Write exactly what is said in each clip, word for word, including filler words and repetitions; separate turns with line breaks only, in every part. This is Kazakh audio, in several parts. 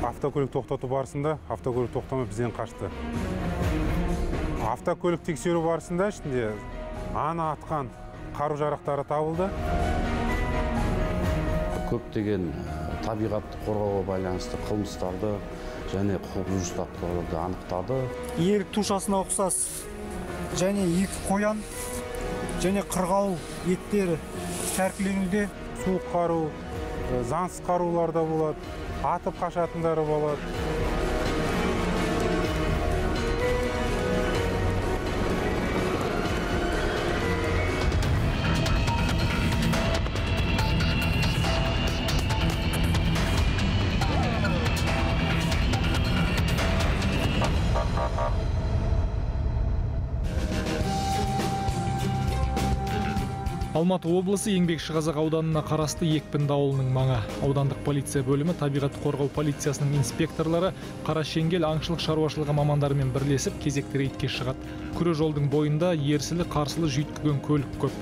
Автокөлік тоқтату барысында автокөлік тоқтамай бізден қашты. Автокөлік тексеру барысында ішінде ана атқан қару-жарақтары табылды.
Көптеген табиғатты қорғауға байланысты қылмыстарды және құқық бұзушылықтарды анықтады.
Ерік тушасына ұқсас және екі қоян және қырғауыл еттері тәркіленуде.
Суық қару, заңсыз қарулар да болады, атып қашатындары болады.
Алматы облысы Еңбекшіқазақ ауданына қарасты Екпінді ауылының маңы. Аудандық полиция бөлімі табиғатты қорғау полициясының инспекторлары Қарашеңгел аңшылық шаруашылығы мамандарымен бірлесіп кезекті рейдке шығады. Күре жолдың бойында ерсілі қарсылы жүйткіген көлік көп.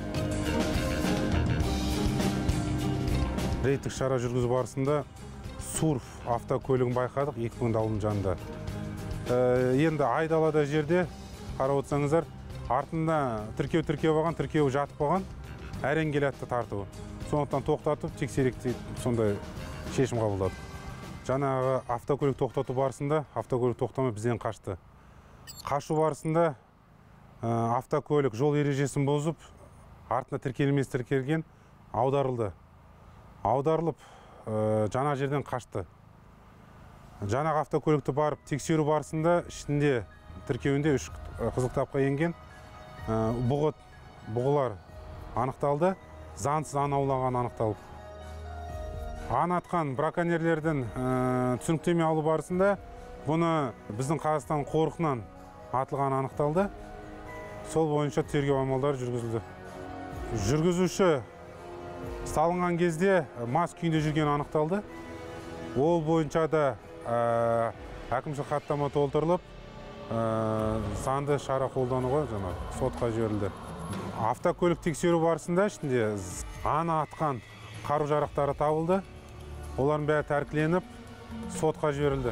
Рейдтік шара жүргізу барысында Сурф автокөлігін байқадық Екпінді ауылының жанында. Енді айдалада жерде қарап отырсаңыздар, артында тіркеу тіркеу болған, тіркеу жатып болған. Әрен келатты тартуы. Сондықтан тоқтатып, тексерек сондай шешім қабылдадық. Жаңағы автокөлік тоқтату барысында автокөлік тоқтамай бізден қашты. Қашу барысында автокөлік жол ережесін бұзып, артына тіркелмес тіркелген аударылды. Аударылып, жаңа жерден қашты. Жаңағы автокөлікті барып тексеру барысында ішінде тіркеуінде үш қызыл кітапқа енген бұғыт, бұғылар анықталды, заңсыз аң аулаған анықталып. Аң атқан браконьерлердің түсініктеме алу барысында бұны біздің Қазақстан қорқынан атылған анықталды. Сол бойынша тергеу амалдары жүргізілді. Жүргізуші салынған кезде мас күйінде жүрген анықталды. Ол бойынша да әкімшілік хаттама толтырылып, заңды шара қолдануға жаңағы сотқа жіберілді. Автокөлік тексеру барысында ішінде ана атқан қару-жарақтары табылды. Олардың бәрі тәркіленіп, сотқа жіберілді.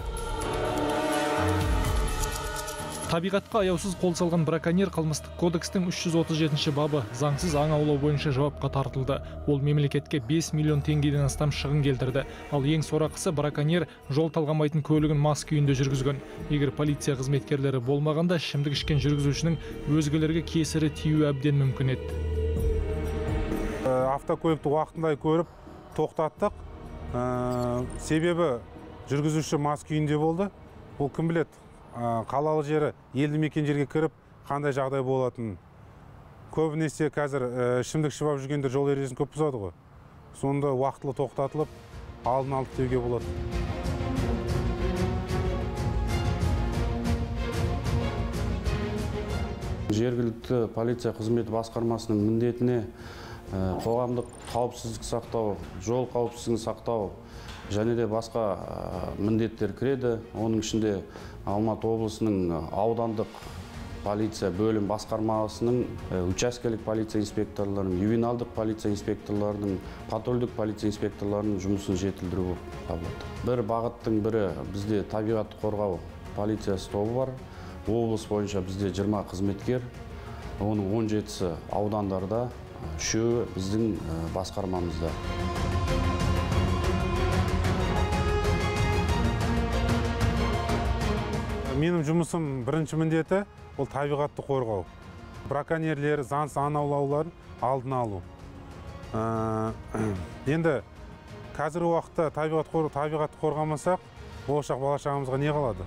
Табиғатқа аяусыз қол салған браконьер қылмыстық кодекстің үш жүз отыз жетінші бабы заңсыз аң аулау бойынша жауапқа тартылды. Ол мемлекетке бес миллион теңгеден астам шығын келтірді. Ал ең сорақысы браконьер жол талғамайтын көлігін мас күйінде жүргізген. Егер полиция қызметкерлері болмағанда ішімдік ішкен жүргізушінің өзгелерге кесірі тиюі әбден мүмкін еді.
Автокөлікті уақытында көріп тоқтаттық. Себебі жүргізуші мас күйінде болды. Ол кім біледі? Қалалы жері, елді мекен жерге кіріп, қандай жағдай болатын. Көбінесе қазір ішімдік ішіп жүргендер жол ережесін көп бұзады ғой. Сонда уақытылы тоқтатылып, алдын алып деуге болады.
Жергілікті полиция қызметі басқармасының міндетіне қоғамдық қауіпсіздік сақтау, жол қауіпсіздігін сақтау және де басқа міндеттер кіреді. Оның ішінде Алматы облысының аудандық полиция бөлім басқармасының, учаскелік полиция инспекторларының, ювеналдық полиция инспекторларының, патрульдік полиция инспекторларының жұмысын жетілдіру табылады. Бір бағыттың бірі бізде табиғатты қорғау полициясы тобы бар. Облыс бойынша бізде жиырма қызметкер, оның он жетісі аудандарда, үшеуі біздің басқармамызда.
Менің жұмысым бірінші міндеті ол табиғатты қорғау. Браконьерлер, заңсыз аң аулауларын алдын алу. Енді қазіргі уақытта табиғатты қорғамасақ, болашақ бала-шағамызға не қалады?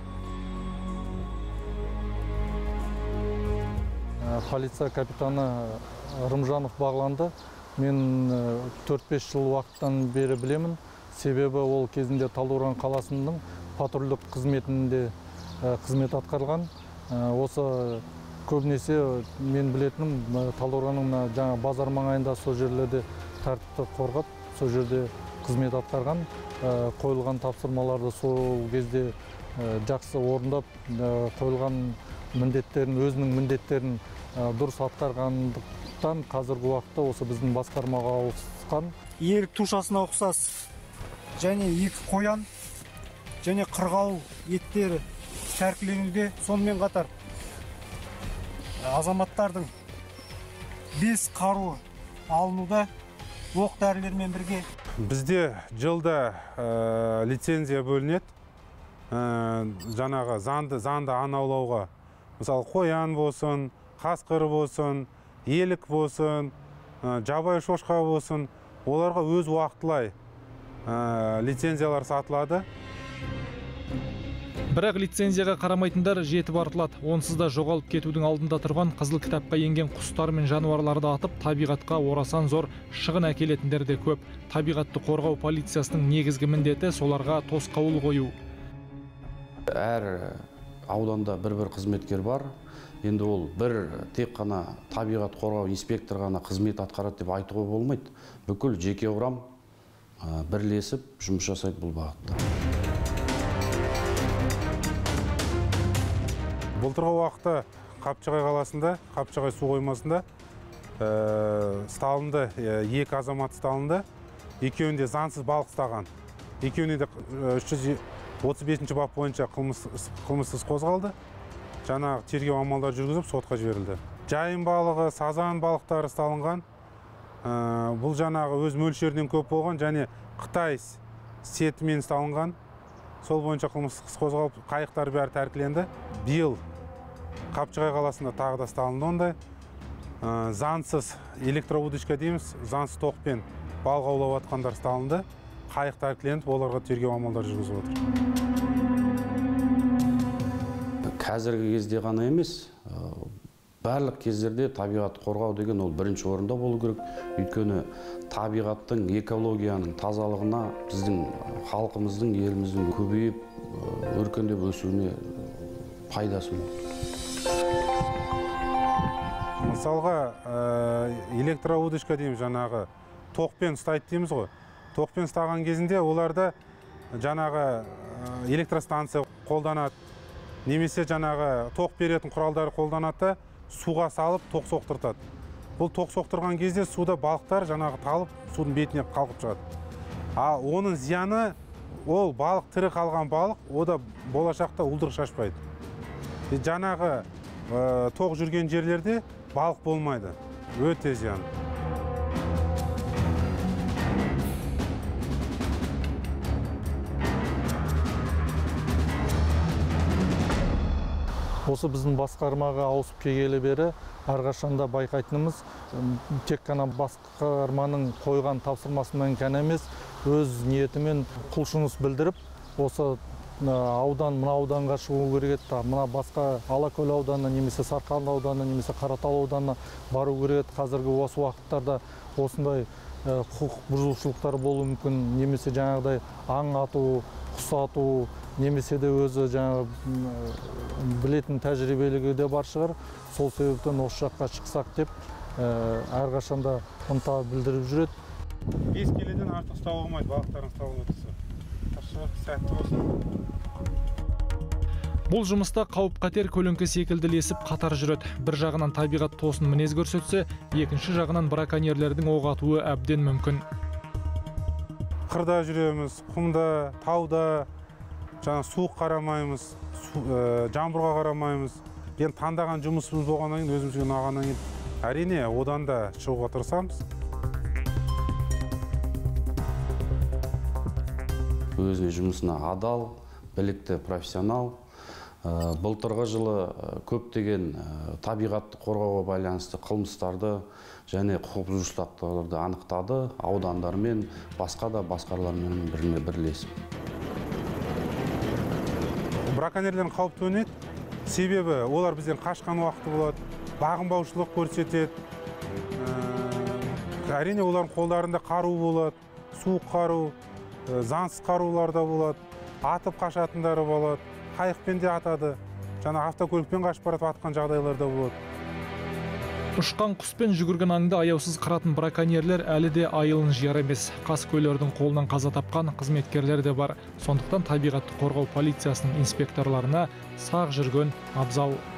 Полиция капитаны Рымжанов бағланды. Мен төрт-бес жыл уақыттан бері білемін. Себебі ол кезінде Талдықорған қаласының патрульдік қызметінде қызмет атқарылған. Осы көбінесе мен білетінім Талдықорғанның жаңа базар маңайында сол жерлерде тәртіпті қорғап, сол жерде қызмет атқарған. Қойылған тапсырмаларды сол кезде жақсы орындап, қойылған міндеттерін, өзінің міндеттерін дұрыс атқарғандықтан қазіргі уақытта осы біздің басқармаға ауысқан.
Ерік тушасына ұқсас және екі қоян және қырғауыл еттері тәркіленуде. Сонымен қатар азаматтардың бес қаруы алынуда, оқ дәрілермен бірге.
Бізде жылда ә, лицензия бөлінеді. Ә, жаңағы занды, занды аң аулауға, мысалы қоян болсын, қасқыр болсын, елік болсын, ә, жабайы шошқа болсын, оларға өз уақытылай ә, лицензиялар сатылады.
Бірақ лицензияға қарамайтындар жетіп артылады. Онсыз да жоғалып кетудің алдында тұрған қызыл кітапқа енген құстар мен жануарларды атып, табиғатқа орасан зор шығын әкелетіндер де көп. Табиғатты қорғау полициясының негізгі міндеті соларға тосқауыл қою.
Әр ауданда бір-бір қызметкер бар. Енді ол бір тек қана табиғат қорғау инспектор ғана қызмет атқарады деп айтуға болмайды. Бүкіл жеке құрам бірлесіп жұмыс жасайды бұл бағытта.
Былтырғы уақытта Қапшағай қаласында, Қапшағай су қоймасында ә, сталынды, екі азамат сталынды. Екеуінде заңсыз балық ұстаған. Екеуінде де үш жүз отыз бесінші бап бойынша қылмыстық қозғалды. Жаңағы тергеу амалдар жүргізіп сотқа жіберілді. Жайын балығы, сазан балықтары сталынған. Ә, бұл жаңағы өз мөлшерінен көп болған және Қытай сетімен сталынған. Сол бойынша қылмыстық қозғалып, қайықтар бәрі тәркіленді. Биыл Қапшағай қаласында тағы да сталынды ондай. Ә, заңсыз электроудочка дейміз, заңсыз тоқпен балық аулап атқандар сталынды. Қайық тәркіленіп, оларға тергеу амалдар жүргізіп отыр.
Қазіргі кезде ғана емес, барлық кездерде табиғат қорғау деген ол бірінші орында болу керек. Өйткені табиғаттың, экологияның тазалығына біздің халқымыздың, еліміздің көбейіп, өркендеп өсуіне пайдасы мол.
Мысалға, электроудочка дейміз, жаңағы тоқпен ұстайды дейміз ғой. Тоқпен ұстаған кезінде оларда жаңағы электростанция қолданады, немесе жаңағы тоқ беретін құралдары қолданады, суға салып тоқ соқтыртады. Бұл тоқ соқтырған кезде суда балықтар жаңағы талып судың бетіне қалқып шығады. А оның зияны, ол балық тірі қалған балық, о да болашақта уылдырық шашпайды. Жаңағы тоқ жүрген жерлерде балық болмайды. Өте зиян.
Осы біздің басқармаға ауысып келгелі бері әрқашанда байқайтынымыз, тек қана басқарманың қойған тапсырмасымен ғана емес, өз ниетімен құлшыныс білдіріп, осы аудан, мына ауданға шығу керек еді, мына басқа Алакөл ауданына, немесе Сарқан ауданына, немесе Қаратал ауданына бару керек еді. Қазіргі осы уақыттарда осындай құқық бұзушылықтар болуы мүмкін, немесе жаңағыдай аң ату, құс ату, немесе де өзі жаңағы білетін тәжірибелігі де бар шығар. Сол себептен осы жаққа шықсақ деп әрқашанда ынта білдіріп жүреді.
бес келеден артық ұстауға болмайды, балықтарын ұстауға отырса. Сәтті болсын.
Бұл жұмыста қауіп-қатер көлеңке секілді ілесіп қатар жүреді. Бір жағынан табиғат тосын мінез көрсетсе, екінші жағынан браконьерлердің оқ атуы әбден мүмкін.
Қырда жүреміз, құмда, тауда, жаңа суық қарамаймыз, жаңбырға қарамаймыз. Енді таңдаған жұмысымыз болғаннан кейін, өзімізге ұнағаннан кейін, әрине одан да шығуға тырысамыз.
Өзіне жұмысына адал, білікті профессионал. Былтырғы жылы көптеген табиғатты қорғауға байланысты қылмыстарды және құқық бұзушылықтарды анықтады, аудандармен, басқа да басқарулармен біріне бірлесіп.
Браконьерлердің қауіп төнеді, себебі олар бізден қашқан уақыты болады, бағынбаушылық көрсетеді. Әрине олардың қолдарында қару болады, суық қару, заңсыз қарулар да болады, атып қашатындары болады, қайықпен де атады, жаңа автокөлікпен қашып баратып атқан жағдайлар да болады.
Ұшқан құспен жүгірген аңды аяусыз қыратын браконьерлер әлі де айылын жияр емес. Қаскөйлердің қолынан қаза тапқан қызметкерлер де бар. Сондықтан табиғатты қорғау полициясының инспекторларына сақ жүрген абзал.